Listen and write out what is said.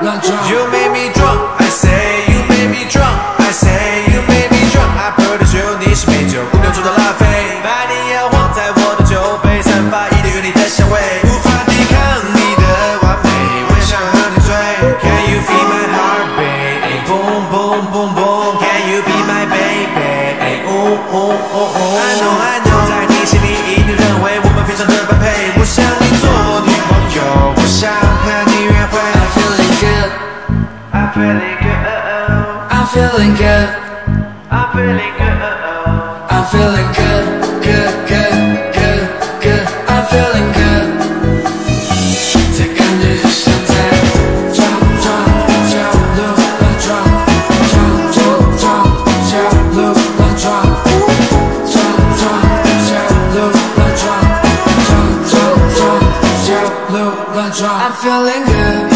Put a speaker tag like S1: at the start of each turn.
S1: 乱撞。
S2: You made me drunk, I say you made me drunk, I say you made me drunk. I produce you， 你是美酒，姑娘中的拉菲，把你摇晃在我的酒杯，散发一点原力的香味，无法抵抗你的完美，我也想和你醉。Can you feel my heartbeat? Boom boom boom boom. Can you be my baby? I know I know， 在你心里一定认为我们非常的般配，我想你做我女朋友，我想和你约会。I'm feeling good, I'm feeling good,
S1: I'm feeling good,
S2: I'm feeling good,
S1: good, good, good, good. I'm feeling good. 这感觉就像在撞撞小鹿乱撞，撞撞撞小鹿乱撞，撞撞小鹿乱撞，撞撞撞小鹿乱撞。I'm feeling good.